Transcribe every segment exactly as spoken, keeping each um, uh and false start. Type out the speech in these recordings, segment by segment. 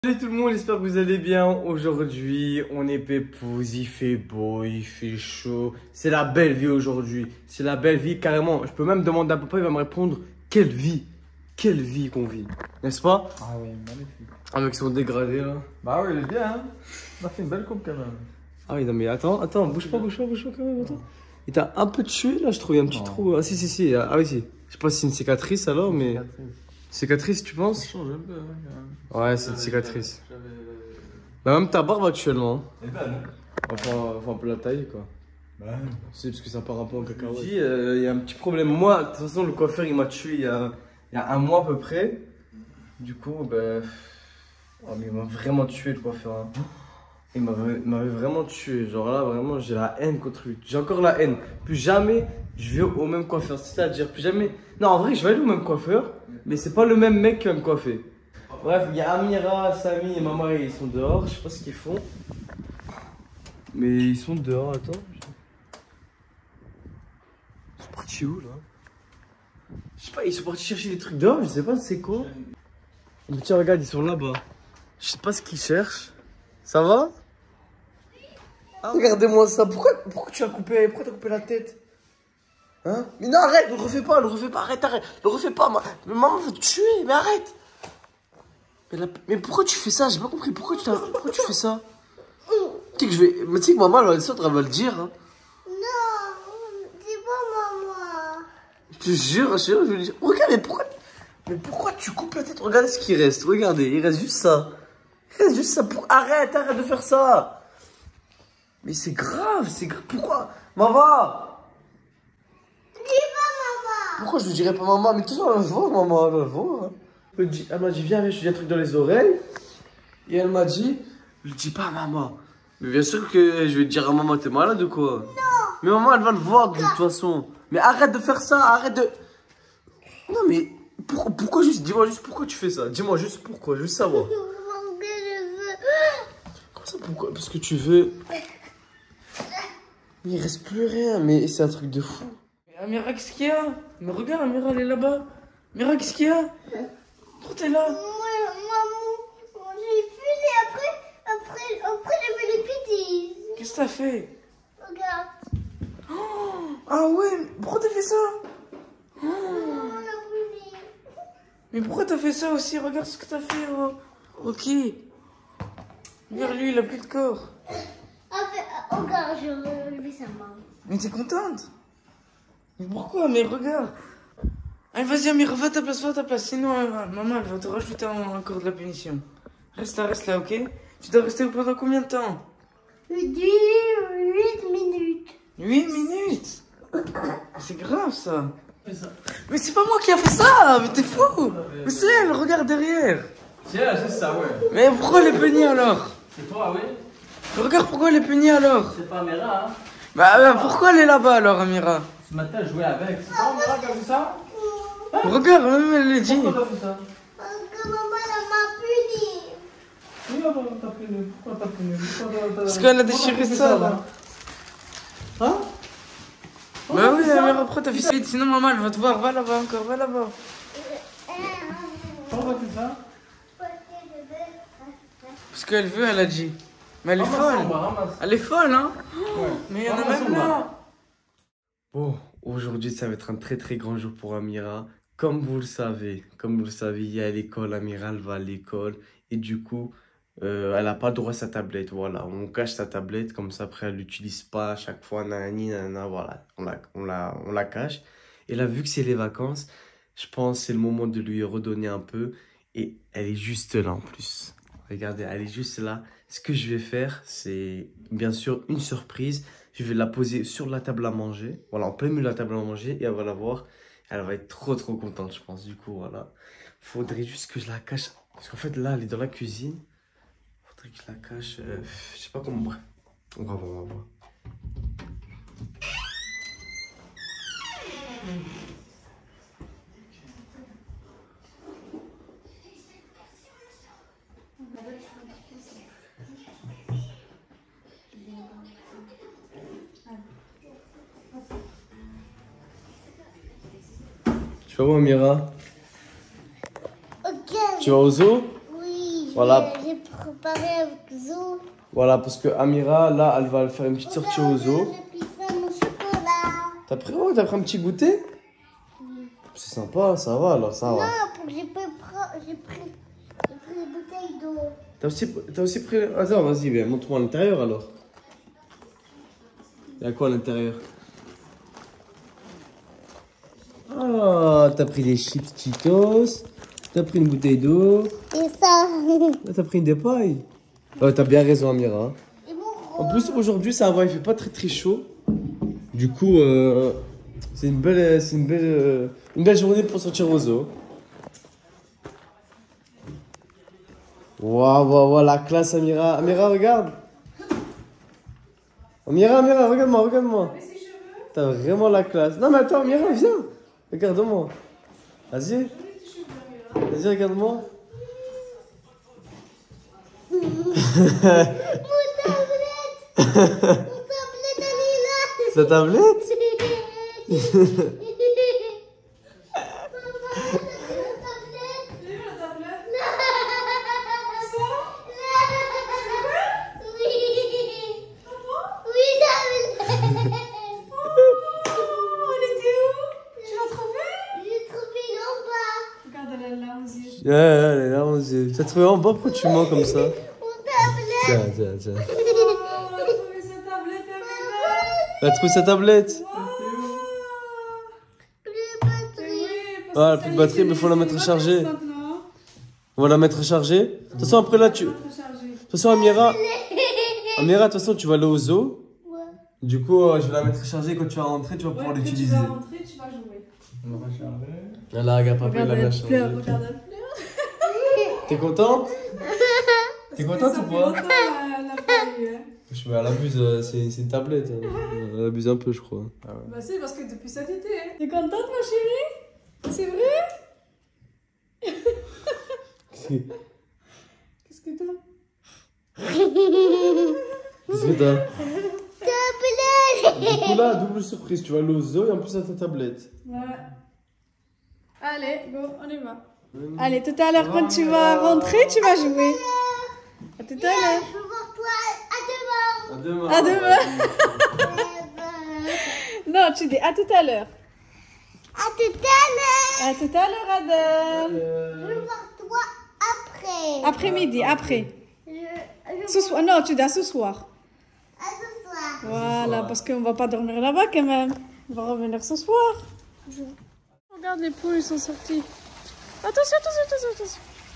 Salut tout le monde, j'espère que vous allez bien. Aujourd'hui, on est pépouze, il fait beau, il fait chaud. C'est la belle vie aujourd'hui. C'est la belle vie carrément. Je peux même demander à papa, il va me répondre quelle vie. Quelle vie qu'on vit, n'est-ce pas? Ah oui, magnifique. Ah mec, ils sont dégradés là. Bah oui, il est bien, hein. On a fait une belle coupe quand même. Ah oui, non mais attends, attends, bouge pas, bouge pas, bouge pas quand même, attends. Il t'a un peu tué là, je trouve, il y a un petit Non. trou. Ah si, si, si, ah oui, si. Je sais pas si c'est une cicatrice alors, mais... Cicatrice, tu penses? Ça change un peu, hein, quand même. Ouais, c'est une cicatrice. J'avais... Bah même ta barbe actuellement. Elle est belle, hein. Enfin, enfin un peu la taille quoi. Bah C'est parce que ça part un peu en cacahuète. Il euh, y a un petit problème. Moi, de toute façon, le coiffeur il m'a tué il y a, il y a un mois à peu près. Du coup, ben. Oh, mais il m'a vraiment tué le coiffeur. Hein. Il m'avait m'avait vraiment tué. Genre là, vraiment, j'ai la haine contre lui. J'ai encore la haine. Plus jamais je vais au même coiffeur. C'est-à-dire, plus jamais. Non, en vrai, je vais aller au même coiffeur. Mais c'est pas le même mec qui va me coiffer. Bref, il y a Amira, Samy et Mama, ils sont dehors. Je sais pas ce qu'ils font. Mais ils sont dehors, attends. Ils sont partis où là? Je sais pas, ils sont partis chercher des trucs dehors, je sais pas c'est quoi. Mais tiens, regarde, ils sont là-bas. Je sais pas ce qu'ils cherchent. Ça va? Ah, regardez-moi ça. Pourquoi, pourquoi tu as coupé, pourquoi t'as coupé la tête? Hein? Mais non, arrête, ne le refais pas, ne le refais pas, arrête, arrête. Ne le refais pas, ma... mais maman veut te tuer, mais arrête. Mais, la... mais pourquoi tu fais ça? J'ai pas compris, pourquoi tu, pourquoi tu fais ça? Tu sais que je vais. Mais tu sais que maman, elle va descendre, elle va le dire. Hein. Non, dis pas maman. Je te jure, je te jure, je vais lui dire. Regarde, mais pourquoi, mais pourquoi tu coupes la tête? Regardez ce qu'il reste. Regardez, il reste juste ça. Il reste juste ça. Pour... Arrête, arrête de faire ça. Mais c'est grave, c'est grave. Pourquoi? Maman! Dis pas maman. Pourquoi je ne dirais pas maman? Mais tout ça, elle va voir, maman, elle va voir. Hein. Elle m'a dit, elle m'a dit, viens, viens, je te dis un truc dans les oreilles. Et elle m'a dit, je dis pas à maman. Mais bien sûr que je vais te dire à maman, t'es malade ou quoi? Non. Mais maman, elle va le voir de toute façon. Mais arrête de faire ça, arrête de... Non mais, pour, pourquoi juste, dis-moi juste pourquoi tu fais ça? Dis-moi juste pourquoi, juste savoir. Parce que je veux. Comment ça, pourquoi? Parce que tu veux... Mais il reste plus rien, mais c'est un truc de fou. Amira, qu'est-ce qu'il y a? Mais regarde, Amira, elle est là-bas. Amira, qu'est-ce qu'il y a? Pourquoi t'es là? Moi, maman, j'ai fini après, après, après j'ai fait les bêtises. Qu'est-ce que t'as fait? Regarde. Oh, ah ouais, pourquoi t'as fait ça? Oh. Maman a brûlé. Mais pourquoi t'as fait ça aussi? Regarde ce que t'as fait, oh. Ok. Regarde lui, il a plus de corps. Après, regarde, je relevé sa main. Mais t'es contente? Mais pourquoi? Mais regarde. Allez, vas-y, Amira, va à ta place, va à ta place. Sinon, euh, maman, elle va te rajouter encore de la punition. Reste là, reste là, ok? Tu dois rester pendant combien de temps? huit minutes. huit minutes? C'est grave, ça. Mais c'est pas moi qui a fait ça, mais t'es fou. Mais c'est elle, regarde derrière. Tiens, c'est ça, ouais. Mais pourquoi elle est punie alors? C'est toi, oui. Mais regarde pourquoi elle est punie alors. C'est pas Amira, hein. Bah, bah pourquoi elle est là-bas alors, Amira? Ce matin, je jouais avec. C'est pas Amira qui a fait ça? Regarde, même elle l'a dit. Pourquoi t'as fait ça? Parce que maman elle m'a puni. Oui, maman, t'as puni. Pourquoi t'as puni? Parce qu'elle a déchiré ça, là. Hein? Bah oui, Amira, pourquoi t'as fait ça? Sinon, maman, elle va te voir. Va là-bas encore, va là-bas. Pourquoi t'as fait ça? Parce qu'elle veut, elle a dit. Mais elle est Ramasse, folle. on va, ramasse. Elle est folle, hein? Ouais. Mais il y en a Ramasse, même on va. là. Bon, aujourd'hui, ça va être un très très grand jour pour Amira. Comme vous le savez, comme vous le savez, il y a l'école, Amira, elle va à l'école. Et du coup, euh, elle n'a pas droit à sa tablette. Voilà, on cache sa tablette, comme ça, après, elle l'utilise pas à chaque fois. Nanani, nanana, voilà, on la, on, la, on la cache. Et là, vu que c'est les vacances, je pense que c'est le moment de lui redonner un peu. Et elle est juste là en plus. Regardez, elle est juste là. Ce que je vais faire, c'est bien sûr une surprise. Je vais la poser sur la table à manger. Voilà, en plein milieu de la table à manger. Et elle va la voir. Elle va être trop, trop contente, je pense. Du coup, voilà. Faudrait juste que je la cache. Parce qu'en fait, là, elle est dans la cuisine. Faudrait que je la cache. Euh, je sais pas comment. Bref. On va voir, on va voir. Tu vas où, Amira? Ok. Tu vas au zoo? Oui. Voilà. J'ai préparé avec Zo. Voilà, parce que Amira, là, elle va faire une petite sortie au zoo. J'ai pris ça, mon chocolat. T'as pris, oh, t'as pris un petit goûter? Oui. C'est sympa, ça va alors, ça va. Non, pour que j'ai pris, j'ai pris, j'ai pris une bouteille d'eau. T'as aussi, t'as aussi pris... Attends, vas-y, viens, montre-moi à l'intérieur alors. Il y a quoi à l'intérieur? Ah, t'as pris des chips Cheetos. T'as pris une bouteille d'eau. Et ça. Là, t'as pris une des pailles. Ouais, t'as bien raison, Amira. Et mon En plus, aujourd'hui, ça va, il fait pas très très chaud. Du coup, euh, c'est une belle, c'est une belle, euh, une belle journée pour sortir au zoo. Waouh, waouh, waouh, la classe, Amira. Amira, regarde. Amira, Amira, regarde-moi, regarde-moi. T'as vraiment la classe. Non, mais attends, Amira, viens. Regarde-moi. Vas-y. Vas-y, regarde-moi. Mon tablette. Mon tablette, elle est là. Sa tablette? Ouais, elle est là, mon Dieu. T'as trouvé en bas, pourquoi tu mens comme ça? Tiens, tiens, tiens. Elle a trouvé sa tablette. Ah, elle a plus de batterie, mais il faut la mettre chargée. On va la mettre chargée. De toute façon, après là, tu. De toute façon, Amira. Amira, de toute façon, tu vas aller au zoo. Du coup, euh, je vais la mettre chargée. Quand tu vas rentrer, tu vas pouvoir l'utiliser. Tu vas rentrer, tu vas jouer. On va charger. Là, regarde, papa, il a bien chargé. Regarde, elle pleure. T'es contente? T'es contente ou pas? hein. Je me elle abuse, euh, c'est c'est une tablette. hein. Elle abuse un peu, je crois. Ah ouais. Bah c'est parce que depuis cet été. Hein. T'es contente ma chérie? C'est vrai? Qu'est-ce que t'as? Qu'est-ce que t'as? Tablette. Du coup là, double surprise, tu vas aller au zoo et en plus t'as ta tablette. Ouais. Allez, go, on y va. Mmh. Allez, tout à l'heure quand tu vas rentrer, tu vas jouer. À tout à l'heure. Je veux voir toi. À demain. À demain. À demain. Non, tu dis à tout à l'heure. À tout à l'heure. À tout à l'heure, Adam. Je veux voir toi après. Après-midi, après. Je, je Ce soir, non, tu dis à ce soir. À ce soir. Voilà, parce qu'on va pas dormir là-bas quand même. On va revenir ce soir. Regarde, les poules, ils sont sortis. Attention, attention, attention,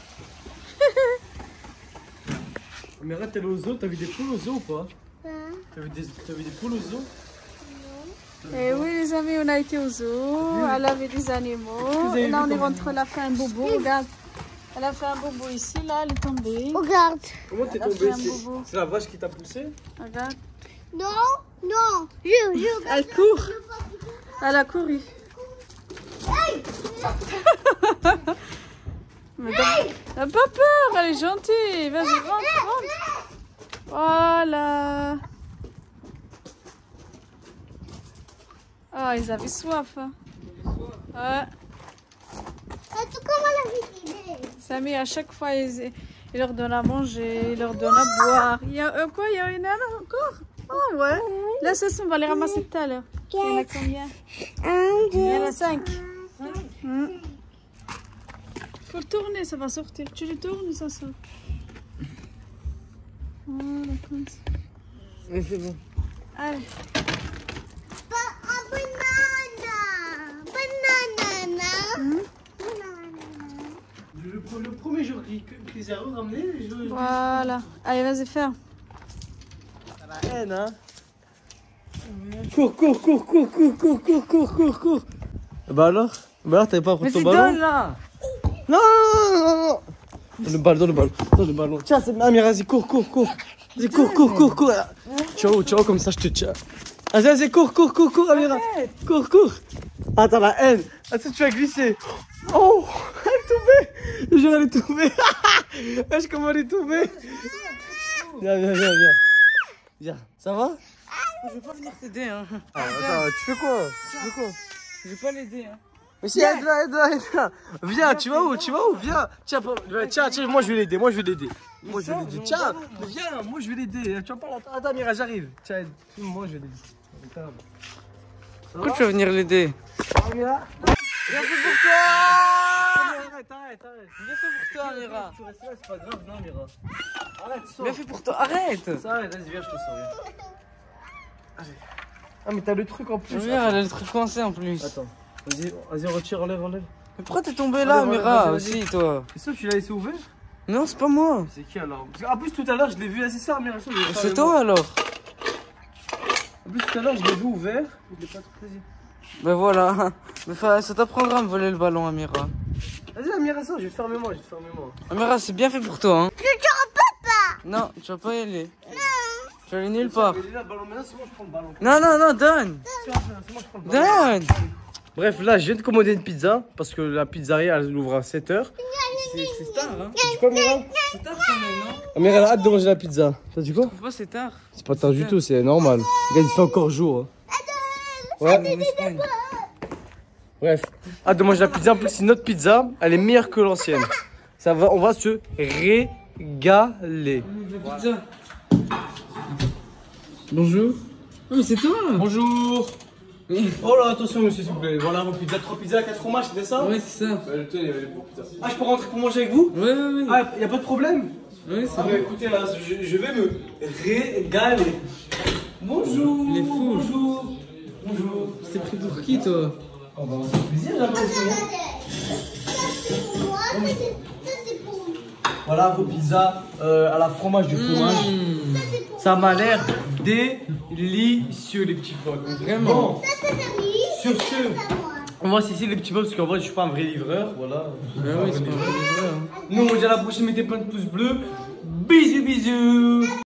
attention. Mais arrête, t'es allé au zoo, t'as vu des poules au zoo ou pas? Hein? T'as vu, des... vu des poules au zoo? Eh oui, les amis, on a été au zoo. Elle avait des animaux. Et là, on est rentré, elle a fait un bobo. Regarde. Elle a fait un bobo ici, là, elle est tombée. Regarde. Comment t'es Elle a tombée? fait un bobo. C'est la vache qui t'a poussé? Regarde. Non, non. Je, je. Elle court. Elle a couru. Mais t'as pas peur, elle est gentille. Vas-y, rentre, rentre. Voilà. Oh, ils avaient soif. Hein. Ouais. En tout cas, moi, la vidéo. Samy, à chaque fois, ils, ils leur donnent à manger, ils leur donnent à boire. Il y a euh, quoi? Il y a une autre encore? Oh, ouais. Là, ça, on va les ramasser tout à l'heure. Il y en a combien? Un, deux. Il y en a cinq. Hum. Faut le tourner, ça va sortir. Tu le tournes, ça sort. Voilà, comme ça. Oui, c'est bon. Allez. Un banana. Banana. Hum. Le, le premier jour qu'ils les a ramenés, je... Voilà. Allez, vas-y, fais. À la haine, hein. Cours, cours, cours, cours, cours, cours, cours, cours, cours, cours. Bah alors? Bah alors, t'avais pas pris ton ballon? là. Non, non, non, non. Dans le ballon, dans le ballon, dans le ballon. Tiens, c'est Amira, vas-y, cours, cours, cours. Vas-y, cours, cours, cours, cours. Ciao, ciao, comme ça, je te tiens. Vas-y, vas-y, cours, cours, cours, cours, Amira. Cours, cours. Attends, la haine. Attends, tu vas glisser. Oh, elle est tombée. Je jure, elle est tombée. Wesh, comment elle est tombée. Viens, viens, viens, viens. Viens, ça va? Je vais pas venir t'aider, hein. Ah, attends, tu fais quoi? Tu fais quoi? Je vais pas l'aider, hein. Mais si, aide-la, aide-la, aide-la. Viens, tu vas où? Tu vas où? Viens. Tiens, tiens, tiens, moi je vais l'aider, moi je vais l'aider. Moi je vais l'aider. Tiens, mais viens, moi je vais l'aider. Tu vas pas l'entendre. Attends, Mira, j'arrive. Tiens, moi je vais l'aider. Pourquoi tu vas venir l'aider? Mira. Bien fait pour toi. Arrête, arrête, arrête. Bien fait pour toi, Mira. Tu restes là, c'est pas grave, non, Mira. Arrête, sors. Bien fait pour toi, arrête. Ça arrête, vas-y, viens, je te sors. Allez. Ah, mais t'as le truc en plus. Mira, elle a le truc coincé en plus. Attends, vas-y, vas-y, retire, enlève, enlève. Mais pourquoi t'es tombé là, Enlève, enlève, Mira, vas-y, vas-y. aussi, toi? Et ça, tu l'as laissé ouvert? Non, c'est pas moi. C'est qui alors? Parce qu'en plus, tout à l'heure, je l'ai vu, ah, c'est ça, Mira. C'est toi alors. En plus, tout à l'heure, je l'ai vu ouvert. Je l'ai pas trop plaisir. Ben voilà. Mais fa- ça t'apprendra à me voler le ballon, Amira. Vas-y, Amira, ça, je vais fermer moi, je vais fermer moi. Amira, c'est bien fait pour toi, hein. Je te repars pas. Non, tu vas pas y aller. Tu vas aller nulle part. Mais là, le ballon, maintenant, c'est moi, je prends le ballon. Non, non, non, donne. C'est moi, je prends le ballon. Donne. Bref, là, je viens de commander une pizza parce que la pizzeria, elle ouvre à sept heures. C'est c'est tard, hein. Tu dis quoi, Amira? C'est tard quand même, non? Amira, elle a hâte de manger la pizza. Ça dit quoi? Pourquoi c'est tard? C'est pas tard du tout, c'est normal. Regarde, il fait encore jour. hein. Ouais. En Espagne. Bref, hâte de manger la pizza. En plus, c'est notre pizza, elle est meilleure que l'ancienne. Ça va, on va se régaler. La pizza. Bonjour. Oh, mais c'est toi. Bonjour. Oui. Oh là, attention, monsieur, s'il vous plaît. Voilà vos pizzas, trois pizzas, quatre fromages, c'était ça? Ouais, c'est ça. Bah, le thé, il y avait les bons pizzas. Ah, je peux rentrer pour manger avec vous? Ouais, ouais, ouais. Ah, y a pas de problème? Ouais, c'est Ah, bon. mais écoutez, là, je, je vais me régaler. Bonjour. Il est fou. Bonjour. Bonjour. T'es pris pour qui, toi? Oh, bah, ça fait plaisir, j'avais aussi. Ça c'est pour moi, ça c'est- ça c'est pour moi. Voilà vos pizzas euh, à la fromage du fromage. Mmh. Ça c'est pour moi. Ça m'a l'air délicieux, les petits potes. Vraiment. Bon, Ça c'est Samy. sur ce, Ça moi. on va cesser les petits potes parce qu'en vrai, je suis pas un vrai livreur. Voilà. Ah oui, c'est pas vrai. Nous, on se dit à la prochaine, mettez plein de pouces bleus. Bisous, bisous.